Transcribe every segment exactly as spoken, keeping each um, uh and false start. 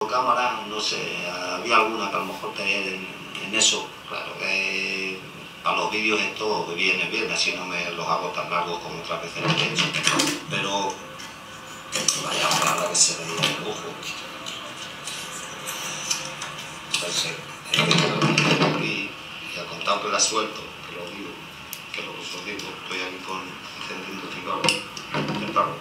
cámara, no sé, había alguna que a lo mejor te en, en eso, claro, que para los vídeos esto viene bien, así no me los hago tan largos como otras veces lo he hecho, pero vaya palabra que se veía de lujo. Entonces, eh, y a contar que la suelto, que lo digo, que lo os digo, estoy aquí con encendiendo cigarro, intentarlo.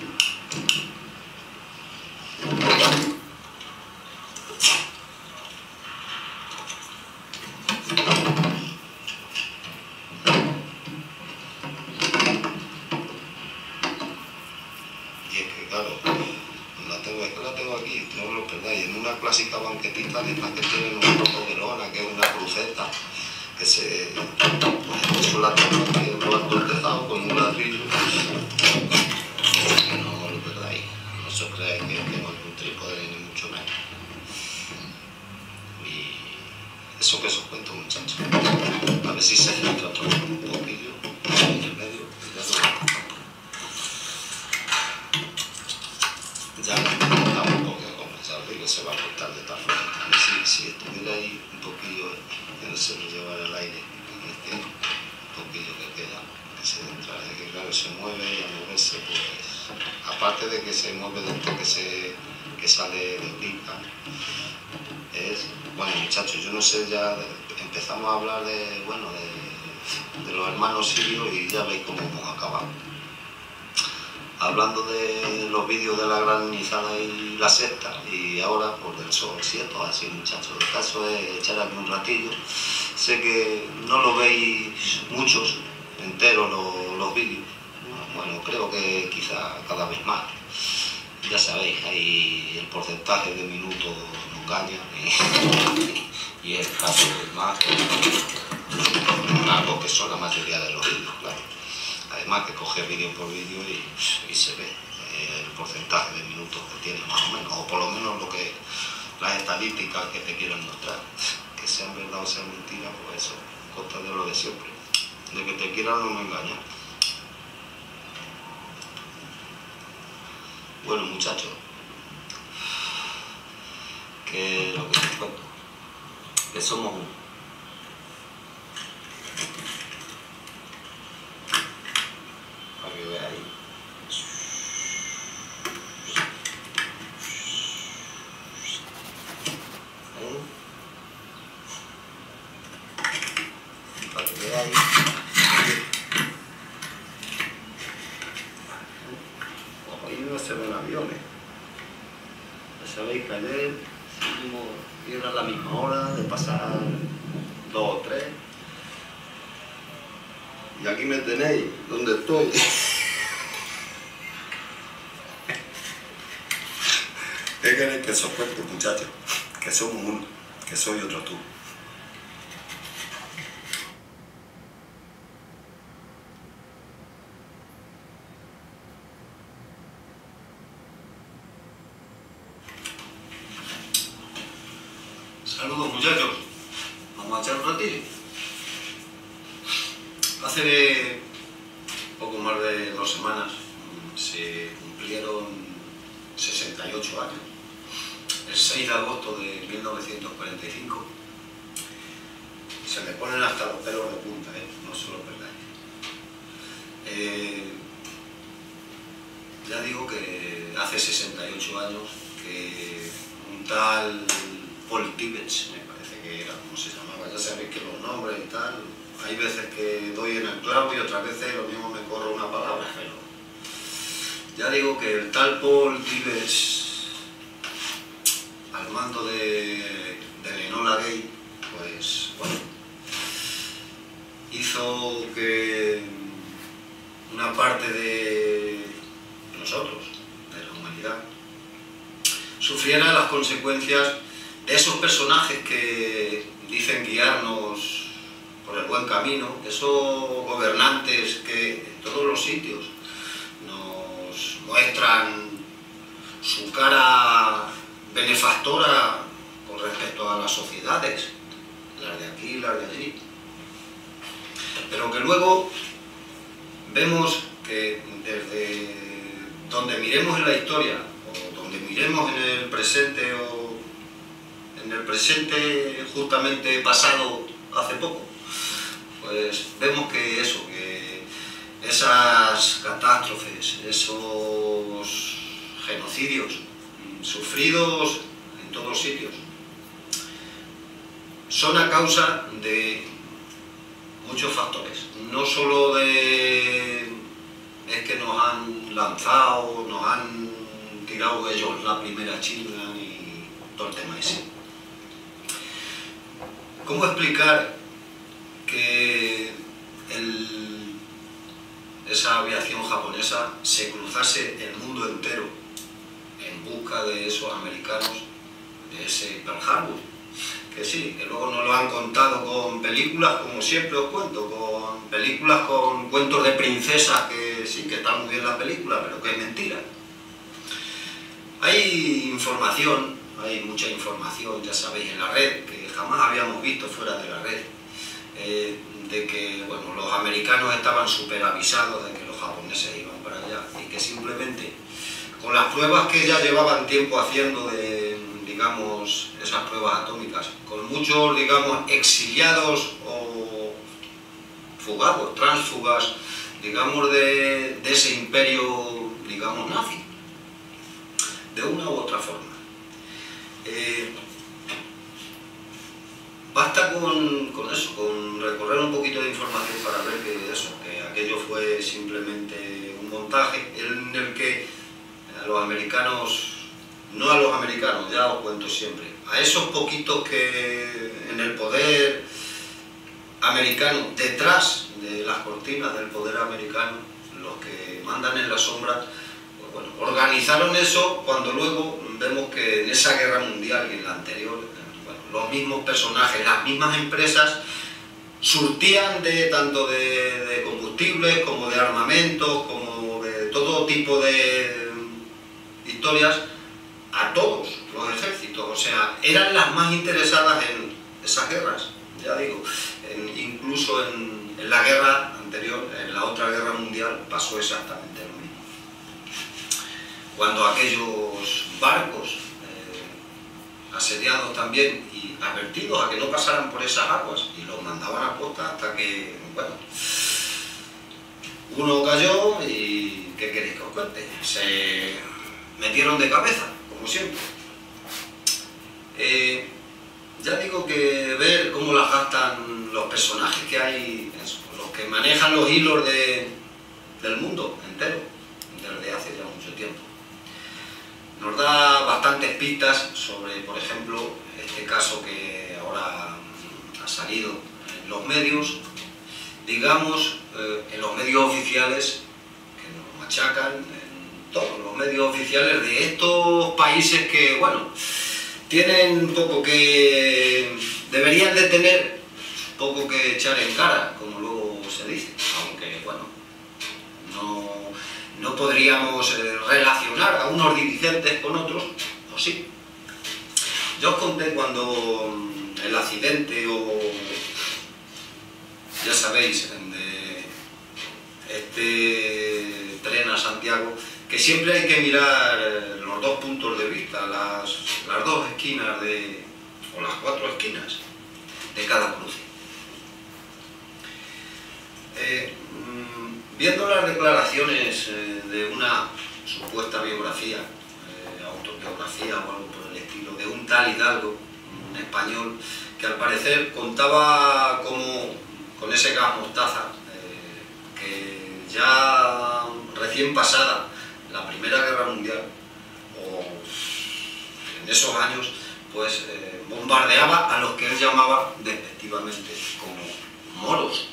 Clásica banquetita de estas que tienen un trozo de lona, que es una cruceta, que se pues, eso la tengo aquí en lo alto del tejado con un ladrillo. Que no lo perdáis, no se os creáis que tengo un trípode ni mucho menos. Y eso que os cuento, muchachos. A ver si se centra todo un poquillo en el medio. Ya lo he contado un poco. Que se va a cortar de tal forma. A ver si, si estuviera ahí un poquillo, que no se lo llevara el aire, en este un poquillo que queda, que se entra, que claro, se mueve y al moverse, pues, aparte de que se mueve dentro que, se, que sale de pica, es, bueno, muchachos, yo no sé, ya empezamos a hablar de, bueno, de, de los hermanos sirios y ya veis cómo hemos acabado. Hablando de los vídeos de la granizada y la secta, y ahora por el sol, si esto así, muchachos, el caso es echar aquí un ratillo. Sé que no lo veis muchos enteros los, los vídeos, bueno, creo que quizá cada vez más. Ya sabéis, ahí el porcentaje de minutos no engaña, y, y el caso es más largo que son la mayoría de los vídeos, claro. Además que coge vídeo por vídeo y, y se ve eh, el porcentaje de minutos que tiene más o menos, o por lo menos lo que las estadísticas que te quieren mostrar, que sean verdad o sean mentiras, pues eso, consta de lo de siempre, de que te quieran no me engañan. Bueno, muchachos, que lo que os cuento, que somos uno. Se ven aviones. Ya sabéis que ayer era la misma hora de pasar dos o tres. Y aquí me tenéis donde estoy. ¿Qué queréis que os cuente, muchachos? Que somos uno, que soy otro tú. Saludos, muchachos. Vamos a echar un ratillo. Hace poco más de dos semanas se cumplieron sesenta y ocho años. El seis de agosto de mil novecientos cuarenta y cinco. Se me ponen hasta los pelos de punta, ¿eh? No se lo perdáis. Eh, ya digo que hace sesenta y ocho años que un tal Paul Tibbets, me parece que era como se llamaba, ya sabéis que los nombres y tal, hay veces que doy en el clavo y otras veces lo mismo me corro una palabra, pero ya digo que el tal Paul Tibbets, al mando de, de Enola Gay, pues bueno, hizo que una parte de nosotros, de la humanidad, sufriera las consecuencias de esos personajes que dicen guiarnos por el buen camino, esos gobernantes que en todos los sitios nos muestran su cara benefactora con respecto a las sociedades, las de aquí y las de allí, pero que luego vemos que desde donde miremos en la historia o donde miremos en el presente o en el presente justamente pasado hace poco, pues vemos que eso, que esas catástrofes, esos genocidios sufridos en todos sitios, son a causa de muchos factores, no solo de es que nos han lanzado, nos han tirado ellos la primera chinga y todo el tema ese. ¿Cómo explicar que el, esa aviación japonesa se cruzase el mundo entero en busca de esos americanos, de ese Pearl Harbor? Que sí, que luego nos lo han contado con películas, como siempre os cuento, con películas con cuentos de princesas, que sí, que están muy bien las películas, pero que es mentira. Hay información, hay mucha información, ya sabéis, en la red, que jamás habíamos visto fuera de la red, eh, de que bueno, los americanos estaban súper avisados de que los japoneses iban para allá, y que simplemente, con las pruebas que ya llevaban tiempo haciendo de, digamos, esas pruebas atómicas, con muchos, digamos, exiliados o fugados, tránsfugas, digamos, de, de ese imperio, digamos, nazi, de una u otra forma. Eh, basta con, con eso, con recorrer un poquito de información para ver que eso, que aquello fue simplemente un montaje en el que a los americanos, no a los americanos, ya os cuento siempre, a esos poquitos que en el poder americano, detrás de las cortinas del poder americano, los que mandan en la sombra, pues bueno, organizaron eso cuando luego vemos que en esa guerra mundial y en la anterior, bueno, los mismos personajes, las mismas empresas surtían de tanto de, de combustibles como de armamentos, como de todo tipo de historias a todos los ejércitos, o sea, eran las más interesadas en esas guerras, ya digo, en, incluso en, en la guerra anterior, en la otra guerra mundial, pasó exactamente lo mismo. Cuando aquellos barcos eh, asediados también y advertidos a que no pasaran por esas aguas y los mandaban a costa hasta que, bueno, uno cayó y ¿qué queréis que os cuente? Se metieron de cabeza, como siempre. Eh, ya digo que ver cómo las gastan los personajes que hay, eso, los que manejan los hilos de, del mundo entero, desde hace ya mucho tiempo, nos da bastantes pistas sobre, por ejemplo, este caso que ahora ha salido en los medios, digamos, eh, en los medios oficiales, que nos machacan, en todos los medios oficiales de estos países que, bueno, tienen poco que, deberían de tener poco que echar en cara, como luego se dice, aunque, bueno, no, no podríamos eh, relacionar a unos dirigentes con otros, o sí. Yo os conté cuando el accidente o, ya sabéis, de este tren a Santiago, que siempre hay que mirar los dos puntos de vista, las, las dos esquinas de, o las cuatro esquinas de cada cruce. Eh, viendo las declaraciones eh, de una supuesta biografía, eh, autobiografía o algo por el estilo, de un tal Hidalgo, un español, que al parecer contaba como, con ese gas mostaza, eh, que ya recién pasada la Primera Guerra Mundial, o en esos años, pues eh, bombardeaba a los que él llamaba despectivamente como moros.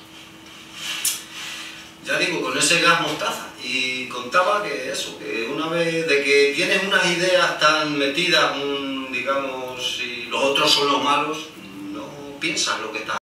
Ya digo, con ese gas mostaza, y contaba que eso, que una vez de que tienes unas ideas tan metidas, un, digamos, si los otros son los malos, no piensas lo que estás